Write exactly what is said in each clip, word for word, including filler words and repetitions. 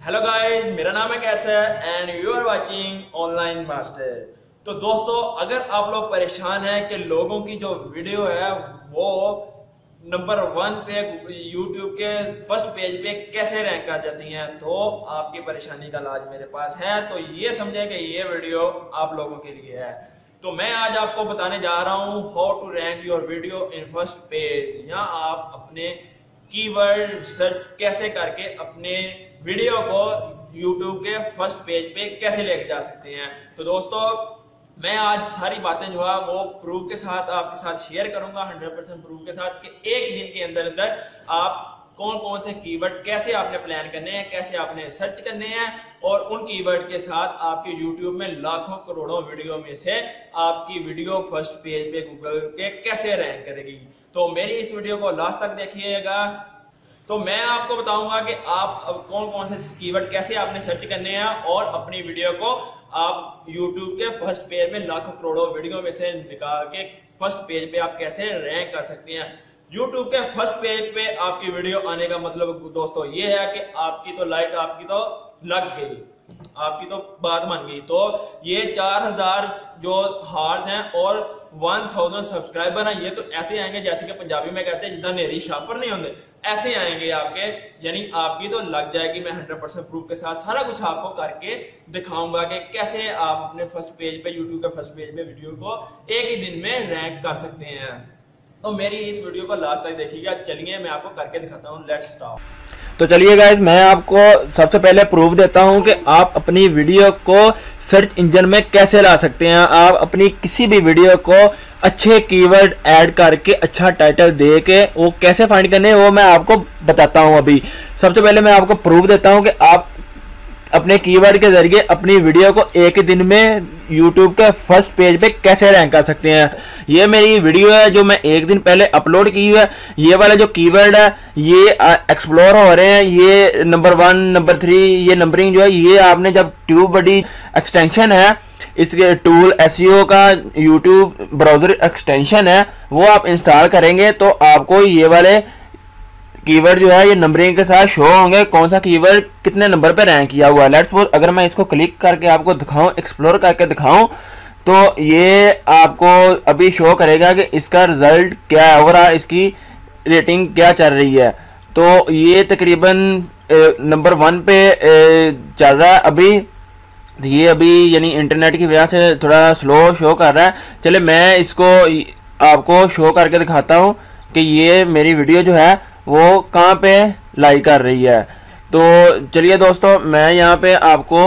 Hello guys, मेरा नाम है Kaiser and you are watching Online Master. तो दोस्तों, अगर आप लोग परेशान हैं कि लोगों की जो वीडियो है वो नंबर वन पे यूट्यूब के फर्स्ट पेज पे कैसे रैंक कर जाती हैं, तो आपकी परेशानी का इलाज मेरे पास है। तो ये समझें कि ये वीडियो आप लोगों के लिए है। तो मैं आज आपको बताने जा रहा हूँ how to rank your video in first page. यहाँ आप अपने कीवर्ड सर्च कैसे करके अपने वीडियो को YouTube के फर्स्ट पेज पे कैसे लेके जा सकते हैं। तो दोस्तों, मैं आज सारी बातें जो है वो प्रूफ के साथ आपके साथ शेयर करूंगा, हंड्रेड परसेंट प्रूफ के साथ, कि एक दिन के अंदर अंदर आप कौन कौन से कीवर्ड कैसे आपने प्लान करने हैं, कैसे आपने सर्च करने हैं, और उन कीवर्ड के साथ आपके YouTube में लाखों करोड़ों वीडियो में से आपकी वीडियो फर्स्ट पेज पे गूगल के कैसे रैंक करेगी। तो मेरी इस वीडियो को लास्ट तक देखिएगा। तो मैं आपको बताऊंगा कि आप अब कौन कौन से कीवर्ड कैसे आपने सर्च करने हैं और अपनी वीडियो को आप YouTube के फर्स्ट पेज में लाखों करोड़ों वीडियो में से निकाल के फर्स्ट पेज पे आप कैसे रैंक कर सकते हैं। YouTube के फर्स्ट पेज पे आपकी वीडियो आने का मतलब दोस्तों ये है कि आपकी तो लाइक आपकी तो लग गई, आपकी तो बात मान गई। तो ये चार हजार जो हार्ट हैं और वन थाउजेंड सब्सक्राइबर हैं, ये तो ऐसे आएंगे जैसे कि पंजाबी में कहते हैं जितना नेरी शापर नहीं होंगे, ऐसे आएंगे आपके, यानी आपकी तो लग जाएगी। मैं हंड्रेड परसेंट प्रूफ के साथ सारा कुछ आपको करके दिखाऊंगा कि कैसे आप अपने फर्स्ट पेज पे यूट्यूब के फर्स्ट पेज पे वीडियो को एक ही दिन में रैंक कर सकते हैं। तो मेरी इस वीडियो को लास्ट तक देखिएगा। चलिए मैं आपको करके दिखाता हूँ। Let's start. तो चलिए गाइस, मैं आपको सबसे पहले प्रूफ देता हूं कि आप अपनी वीडियो को सर्च इंजन में कैसे ला सकते हैं। आप अपनी किसी भी वीडियो को अच्छे कीवर्ड ऐड करके अच्छा टाइटल दे के वो कैसे फाइंड करने वो मैं आपको बताता हूं। अभी सबसे पहले मैं आपको प्रूफ देता हूं कि आप अपने कीवर्ड के जरिए अपनी वीडियो को एक दिन में YouTube के फर्स्ट पेज पे कैसे रैंक कर सकते हैं। ये मेरी वीडियो है जो मैं एक दिन पहले अपलोड की है। ये वाला जो कीवर्ड है ये एक्सप्लोर हो रहे हैं, ये नंबर वन नंबर थ्री, ये नंबरिंग जो है ये आपने जब ट्यूब बडी एक्सटेंशन है, इसके टूल एसईओ का यूट्यूब ब्राउजर एक्सटेंशन है, वो आप इंस्टॉल करेंगे तो आपको ये वाले कीवर्ड जो है ये नंबरिंग के साथ शो होंगे, कौन सा कीवर्ड कितने नंबर पे रैंक किया हुआ है। लेट्स सपोज अगर मैं इसको क्लिक करके आपको दिखाऊं, एक्सप्लोर करके दिखाऊं, तो ये आपको अभी शो करेगा कि इसका रिजल्ट क्या है, ओवरऑल इसकी रेटिंग क्या चल रही है। तो ये तकरीबन नंबर वन पे चल रहा है अभी। ये अभी यानी इंटरनेट की वजह से थोड़ा स्लो शो कर रहा है। चले मैं इसको आपको शो करके दिखाता हूँ कि ये मेरी वीडियो जो है वो कहाँ पे लाइक कर रही है। तो चलिए दोस्तों, मैं यहाँ पे आपको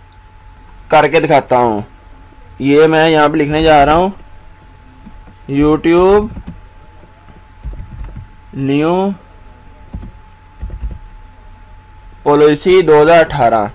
करके दिखाता हूँ। ये मैं यहाँ पे लिखने जा रहा हूँ YouTube न्यू पॉलिसी दो हज़ार अठारह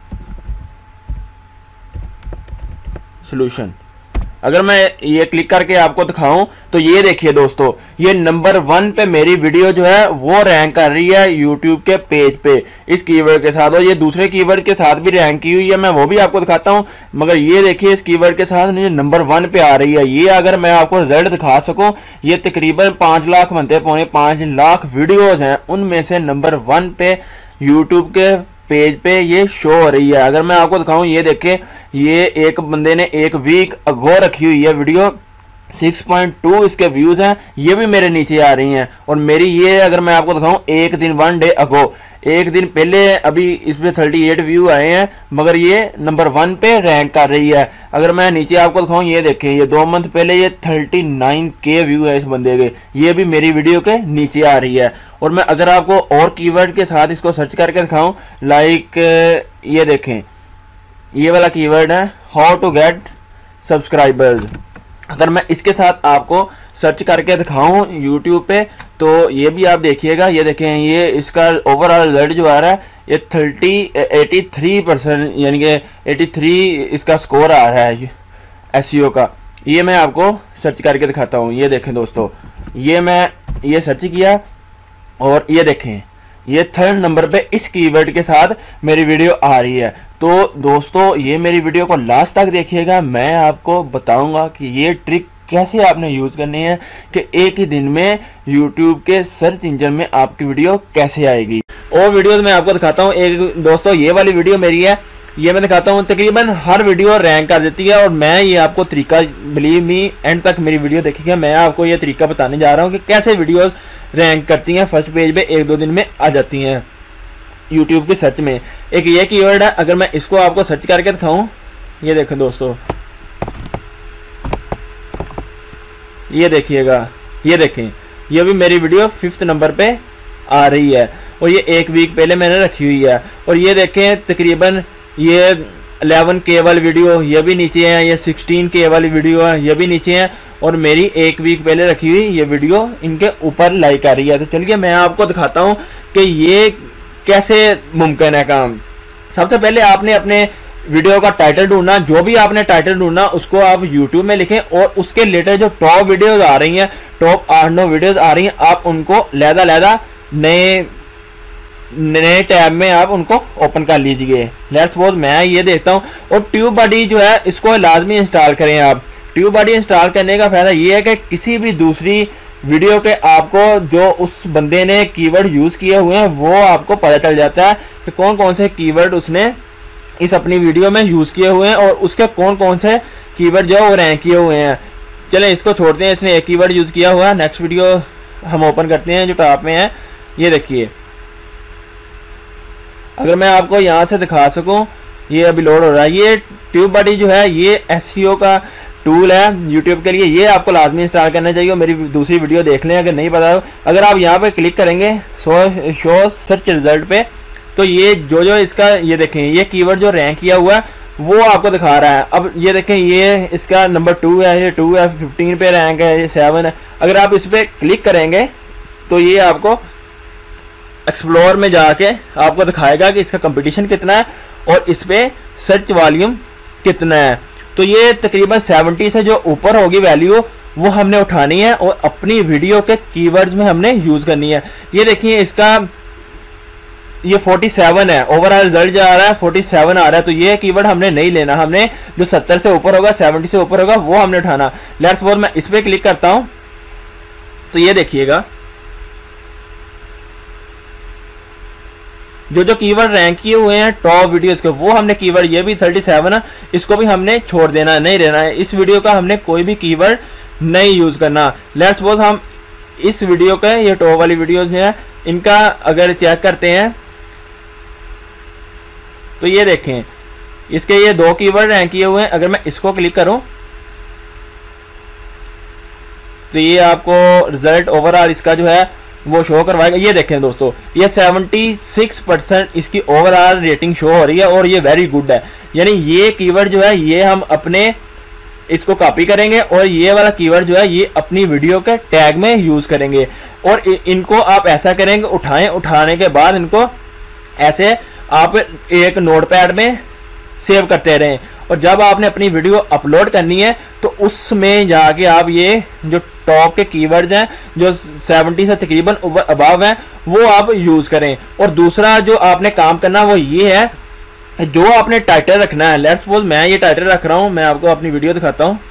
सॉल्यूशन। अगर मैं ये क्लिक करके आपको दिखाऊं तो ये देखिए दोस्तों, ये नंबर वन पे मेरी वीडियो जो है वो रैंक कर रही है यूट्यूब के पेज पे इस कीवर्ड के साथ, और ये दूसरे कीवर्ड के साथ भी रैंक की हुई है, मैं वो भी आपको दिखाता हूं। मगर ये देखिए इस कीवर्ड के साथ नंबर वन पे आ रही है। ये अगर मैं आपको रिजल्ट दिखा सकूं, ये तकरीबन पांच लाख बनते पौने पांच लाख वीडियोज हैं, उनमें से नंबर वन पे यूट्यूब के पेज पे ये शो हो रही है। अगर मैं आपको दिखाऊं, ये देखें, ये एक बंदे ने एक वीक अगो रखी हुई है वीडियो, सिक्स पॉइंट टू इसके व्यूज हैं, ये भी मेरे नीचे आ रही हैं। और मेरी ये अगर मैं आपको दिखाऊं एक दिन वन डे अगो, एक दिन पहले अभी इसमें थर्टी एट व्यू आए हैं, मगर ये नंबर वन पे रैंक कर रही है। अगर मैं नीचे आपको दिखाऊं, ये देखें, ये दो मंथ पहले ये थर्टी नाइन के व्यू है इस बंदे के, ये भी मेरी वीडियो के नीचे आ रही है। और मैं अगर आपको और कीवर्ड के साथ इसको सर्च करके दिखाऊं, लाइक ये देखें, ये वाला कीवर्ड है हाउ टू गेट सब्सक्राइबर्स। अगर मैं इसके साथ आपको सर्च करके दिखाऊं यूट्यूब पे, तो ये भी आप देखिएगा, ये देखें, ये इसका ओवरऑल रिजल्ट जो आ रहा है ये थर्टी एटी थ्री परसेंट यानी कि एटी थ्री इसका स्कोर आ रहा है एसईओ का। ये मैं आपको सर्च करके दिखाता हूँ। ये देखें दोस्तों, ये मैं ये सर्च किया और ये देखें ये थर्ड नंबर पे इस कीवर्ड के साथ मेरी वीडियो आ रही है। तो दोस्तों, ये मेरी वीडियो को लास्ट तक देखिएगा, मैं आपको बताऊंगा कि ये ट्रिक कैसे आपने यूज़ करनी है कि एक ही दिन में YouTube के सर्च इंजन में आपकी वीडियो कैसे आएगी। और वीडियोस मैं आपको दिखाता हूँ। एक दोस्तों ये वाली वीडियो मेरी है, ये मैं दिखाता हूँ, तकरीबन हर वीडियो रैंक कर देती है। और मैं ये आपको तरीका, बिलीव मी, एंड तक मेरी वीडियो देखिएगा, मैं आपको ये तरीका बताने जा रहा हूँ कि कैसे वीडियो रैंक करती हैं, फर्स्ट पेज पे एक दो दिन में आ जाती हैं यूट्यूब के सर्च में। एक ये कीवर्ड है, अगर मैं इसको आपको सर्च करके दिखाऊँ, ये देखें दोस्तों, ये देखिएगा, ये देखें, ये भी मेरी वीडियो फिफ्थ नंबर पे आ रही है और ये एक वीक पहले मैंने रखी हुई है। और ये देखें तकरीबन ये इलेवन के वाली वीडियो ये भी नीचे है, ये सिक्सटीन के वाली वीडियो है ये भी नीचे है, और मेरी एक वीक पहले रखी हुई ये वीडियो इनके ऊपर लाइक आ रही है। तो चलिए मैं आपको दिखाता हूँ कि ये कैसे मुमकिन है काम। सबसे पहले आपने अपने वीडियो का टाइटल ढूंढना, जो भी आपने टाइटल ढूंढना उसको आप यूट्यूब में लिखें और उसके रिलेटेड जो टॉप वीडियोस आ रही हैं, टॉप आठ नौ वीडियोस आ रही हैं, आप उनको लहदा लहदा नए नए टैब में आप उनको ओपन कर लीजिए। लेट्स सपोज मैं ये देखता हूँ, और ट्यूब बॉडी जो है इसको लाजमी इंस्टॉल करें आप। ट्यूब बॉडी इंस्टॉल करने का फायदा ये है कि किसी भी दूसरी वीडियो के आपको जो उस बंदे ने कीवर्ड यूज किए हुए हैं वो आपको पता चल जाता है कि कौन कौन से कीवर्ड उसने इस अपनी वीडियो में यूज किए हुए हैं और उसके कौन कौन से कीवर्ड जो है वो रैंक किए हुए हैं। चलें इसको छोड़ते हैं, इसने एक कीवर्ड यूज किया हुआ है। नेक्स्ट वीडियो हम ओपन करते हैं जो टॉप में है, ये देखिए, अगर मैं आपको यहाँ से दिखा सकूं, ये अभी लोड हो रहा है। ये ट्यूब बॉडी जो है ये एसईओ का टूल है यूट्यूब के लिए, ये आपको लाजमी इंस्टॉल करना चाहिए। मेरी दूसरी वीडियो देख लें अगर नहीं पता। अगर आप यहाँ पे क्लिक करेंगे शो शो सर्च रिजल्ट पे, तो ये जो जो इसका ये देखें, ये कीवर्ड जो रैंक किया हुआ है वो आपको दिखा रहा है। अब ये देखें, ये इसका नंबर टू है, ये टू है, फिफ्टीन पे रैंक है, ये सेवन है। अगर आप इस पर क्लिक करेंगे तो ये आपको एक्सप्लोर में जाके आपको दिखाएगा कि इसका कंपटीशन कितना है और इस पे सर्च वॉल्यूम कितना है। तो ये तकरीबन सेवेंटी से जो ऊपर होगी वैल्यू वो हमने उठानी है और अपनी वीडियो के कीवर्ड्स में हमने यूज करनी है। ये देखिए इसका ये सैंतालीस है, ओवरऑल रिजल्ट जो आ रहा है सैंतालीस आ रहा है। तो ये कीवर्ड हमने नहीं लेना, हमने जो सत्तर से ऊपर होगा, सत्तर से ऊपर होगा वो हमने उठाना। लेट्स सपोज मैं इस पे क्लिक करता हूं तो ये देखिएगा जो जो कीवर्ड रैंक किए हुए हैं टॉप वीडियोस के वो हमने कीवर्ड, ये भी सैंतीस है, इसको भी हमने छोड़ देना, नहीं रहना है। इस वीडियो का हमने कोई भी कीवर्ड नहीं यूज करना। लेट्स सपोज हम इस वीडियो के, ये टॉप वाली वीडियोस हैं, इनका अगर चेक करते हैं तो ये देखें इसके ये दो कीवर्ड रैंक किए हुए हैं। अगर मैं इसको क्लिक करूं तो ये आपको रिजल्ट ओवरऑल इसका जो है वो शो करवाएगा। ये देखें दोस्तों, ये छिहत्तर परसेंट इसकी ओवरऑल रेटिंग शो हो रही है और ये वेरी गुड है। यानी ये कीवर्ड जो है ये हम अपने इसको कॉपी करेंगे और ये वाला कीवर्ड जो है ये अपनी वीडियो के टैग में यूज करेंगे। और इनको आप ऐसा करेंगे, उठाएं, उठाने के बाद इनको ऐसे आप एक नोटपैड में सेव करते रहें। और जब आपने अपनी वीडियो अपलोड करनी है तो उसमें जाके आप ये जो टॉप के कीवर्ड्स हैं जो सत्तर से तकरीबन अबव हैं वो आप यूज करें। और दूसरा जो आपने काम करना वो ये है, जो आपने टाइटल रखना है। लेट्स सपोज मैं ये टाइटल रख रहा हूं, मैं आपको अपनी वीडियो दिखाता हूं।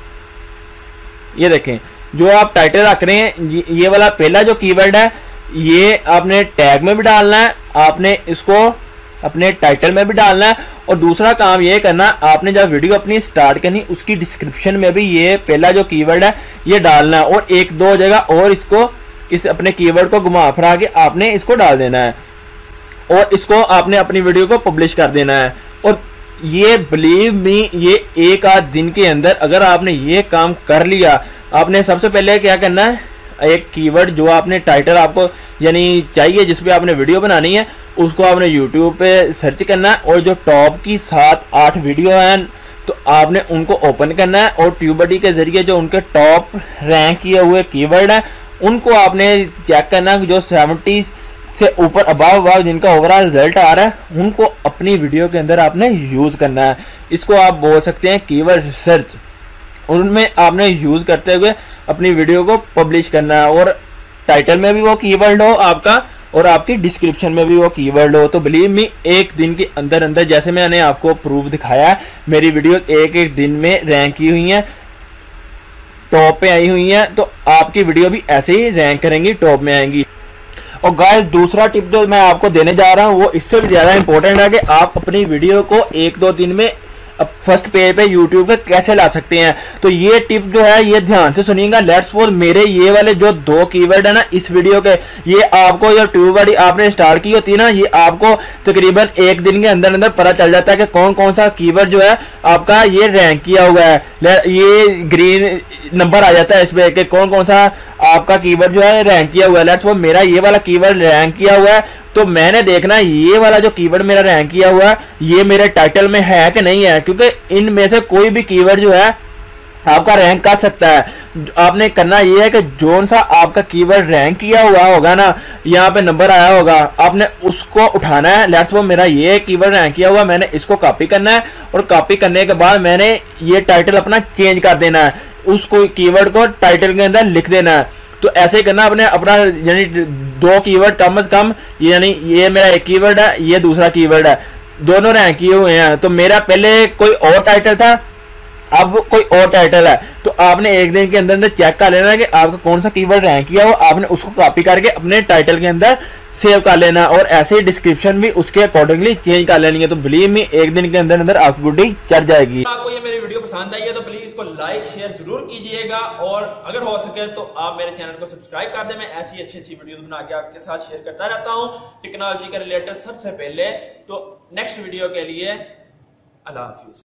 ये देखें जो आप टाइटल रख रहे हैं, ये वाला पहला जो कीवर्ड है ये आपने टैग में भी डालना है, आपने इसको अपने टाइटल में भी डालना है। और दूसरा काम ये करना, आपने जब वीडियो अपनी स्टार्ट करनी उसकी डिस्क्रिप्शन में भी ये पहला जो कीवर्ड है ये डालना है। और एक दो जगह और इसको इस अपने कीवर्ड को घुमा फिरा के आपने इसको डाल देना है और इसको आपने अपनी वीडियो को पब्लिश कर देना है। और ये बिलीव मी, ये एक आध दिन के अंदर अगर आपने ये काम कर लिया, आपने सबसे पहले क्या करना है, एक कीवर्ड जो आपने टाइटल आपको यानी चाहिए जिस पे आपने वीडियो बनानी है उसको आपने यूट्यूब पे सर्च करना है। और जो टॉप की सात आठ वीडियो हैं तो आपने उनको ओपन करना है और ट्यूबडी के जरिए जो उनके टॉप रैंक किए हुए कीवर्ड हैं उनको आपने चेक करना है। जो सेवेंटी से ऊपर अबाव अबाव जिनका ओवरऑल रिजल्ट आ रहा है उनको अपनी वीडियो के अंदर आपने यूज करना है। इसको आप बोल सकते हैं कीवर्ड सर्च, उनमें आपने यूज करते हुए अपनी वीडियो को पब्लिश करना है। और टाइटल में भी वो कीवर्ड हो आपका और आपकी डिस्क्रिप्शन में भी वो कीवर्ड हो। तो बिलीव मी, एक दिन के अंदर अंदर, जैसे मैंने आपको प्रूफ दिखाया है, मेरी वीडियो एक एक दिन में रैंक की हुई हैं, टॉप पे आई हुई हैं। तो आपकी वीडियो भी ऐसे ही रैंक करेंगी, टॉप में आएंगी। और गाइस दूसरा टिप जो मैं आपको देने जा रहा हूँ वो इससे भी ज्यादा इंपॉर्टेंट है कि आप अपनी वीडियो को एक दो दिन में फर्स्ट पेज पे यूट्यूब पे कैसे ला सकते हैं। तो ये टिप जो है ये ध्यान से सुनिएगा। लेट्स सपोज मेरे ये वाले जो दो कीवर्ड है ना इस वीडियो के, ये आपको ये ट्यूब वाली आपने स्टार्ट की होती है ना, ये आपको तकरीबन एक दिन के अंदर अंदर पता चल जाता है कि कौन कौन सा कीवर्ड जो है आपका ये रैंक किया हुआ है। ये ग्रीन नंबर आ जाता है इस पे कि कौन कौन सा आपका कीवर्ड जो है रैंक किया हुआ है। लेट्स सपोज मेरा ये वाला कीवर्ड रैंक किया हुआ है, तो मैंने देखना ये वाला जो कीवर्ड मेरा रैंक किया हुआ है ये मेरे टाइटल में है कि नहीं है, क्योंकि इनमें से कोई भी कीवर्ड जो है आपका रैंक कर सकता है। आपने करना ये है कि जोन सा आपका कीवर्ड रैंक किया हुआ होगा ना, यहाँ पे नंबर आया होगा, आपने उसको उठाना है। लेट्स सपोज मेरा ये कीवर्ड रैंक किया हुआ, मैंने इसको कॉपी करना है और कॉपी करने के बाद मैंने ये टाइटल अपना चेंज कर देना है, उसको कीवर्ड को टाइटल के अंदर लिख देना है। तो ऐसे ही करना अपने अपना, यानी दो कीवर्ड कम से कम, यानी ये मेरा एक कीवर्ड है ये दूसरा कीवर्ड है, दोनों रैंक किए हुए हैं। तो मेरा पहले कोई और टाइटल था अब कोई और टाइटल है, तो आपने एक दिन के अंदर अंदर चेक कर लेना कि आपका कौन सा कीवर्ड रैंक किया हो, आपने उसको कॉपी करके अपने टाइटल के अंदर सेव कर लेना और ऐसे ही डिस्क्रिप्शन भी उसके अकॉर्डिंगली चेंज कर लेनी है। तो बिलीव मी एक दिन के अंदर अंदर आपकी वीडियो चढ़ जाएगी। आपको ये मेरी वीडियो पसंद आई है तो प्लीज इसको लाइक शेयर जरूर कीजिएगा और अगर हो सके तो आप मेरे चैनल को सब्सक्राइब कर दें। मैं ऐसी अच्छी अच्छी वीडियो बना के आपके साथ शेयर करता रहता हूँ टेक्नोलॉजी के रिलेटेड सबसे पहले। तो नेक्स्ट वीडियो के लिए अल्लाह हाफिज।